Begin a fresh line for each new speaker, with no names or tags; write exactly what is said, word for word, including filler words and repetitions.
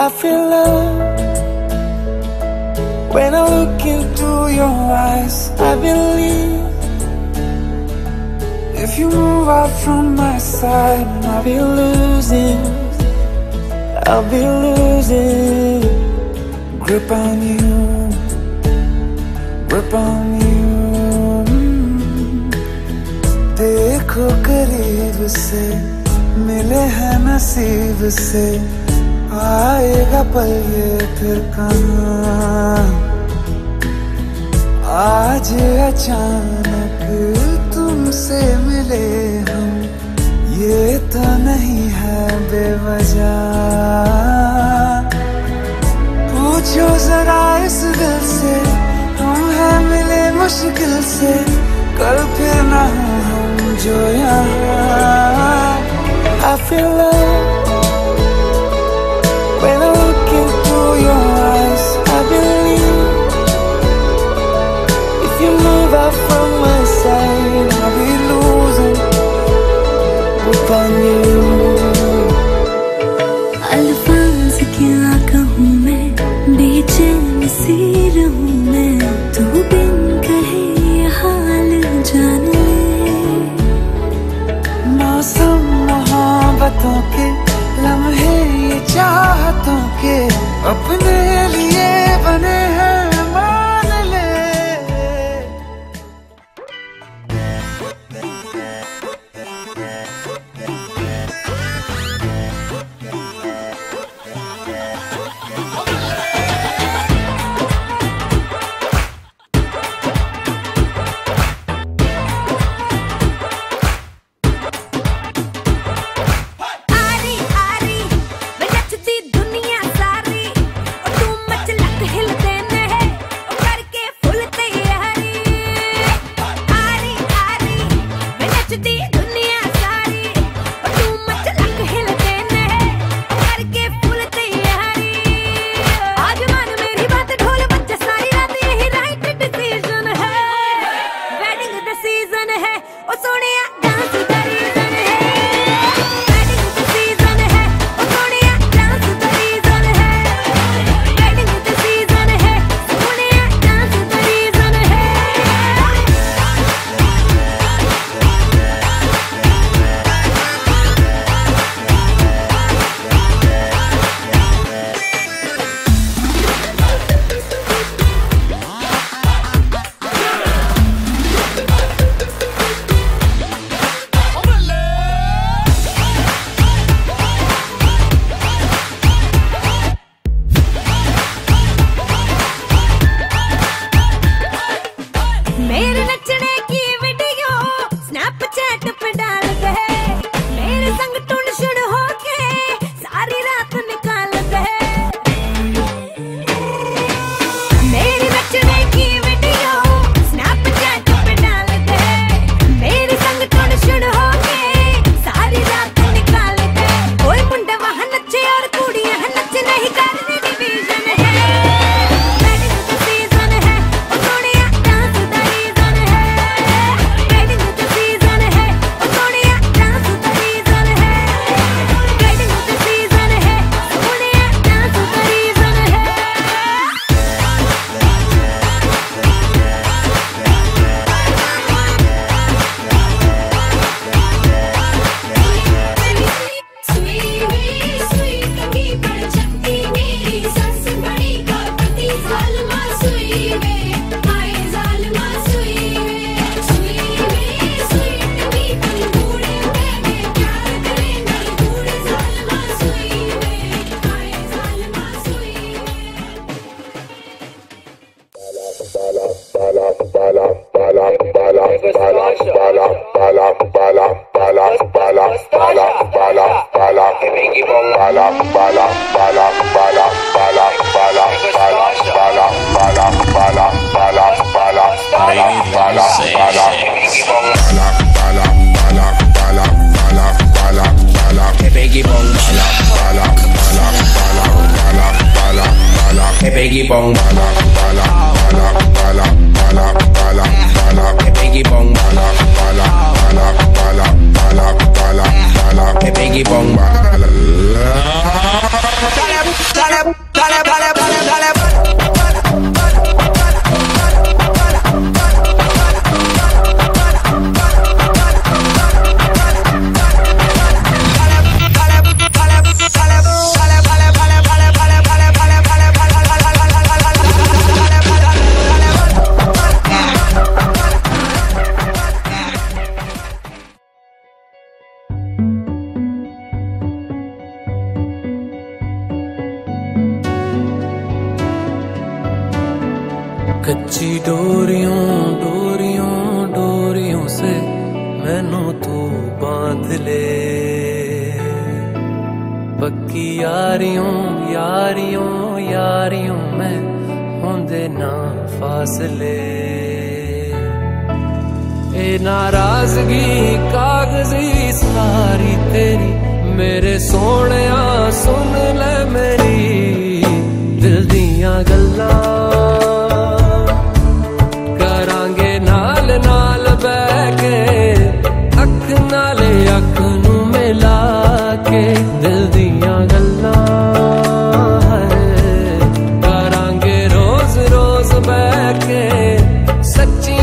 I feel love when I look into your eyes. I believe if you move out from my side, I'll be losing, I'll be losing grip on you, grip on you. देखो करीब से, मिले हैं नसीब से, आएगा पल ये फिर कहाँ। आज अचानक तुमसे मिले हम, ये तो नहीं है बेवजह। पूछो जरा इस दिल से, हम हैं मिले मुश्किल से, कल फिर ना हो हम जो यहाँ। I feel love when I look into your eyes. I believe if you move out from my side, I'll be losing grip on you.
अल्फाज क्या कहूँ मैं, बेचैन सी रहूँ मैं, तू बिन कहे ये हाल जान ले।
मौसम मोहब्बतों के, लम्हे ये चाहतों के, अपने लिए बने हैं मान ले।
Biggie bong bala bala bala bala bala bala bala Biggie bong bala bala bala bala bala bala bala Biggie bong bala
कच्ची डोरियों डोरियों डोरियों से मैनू तू बांध ले, पक्की यारियों यारियों यारियों में होंदे ना फासले। ए नाराजगी कागजी सारी तेरी मेरे सोहणिया सुन ले मेरी दिल दियां गल्लां, करांगे नाल नाल बैठ के अख नाले अख नू मिला के दिल दियां गल्लां करांगे रोज रोज बैठ के सच्ची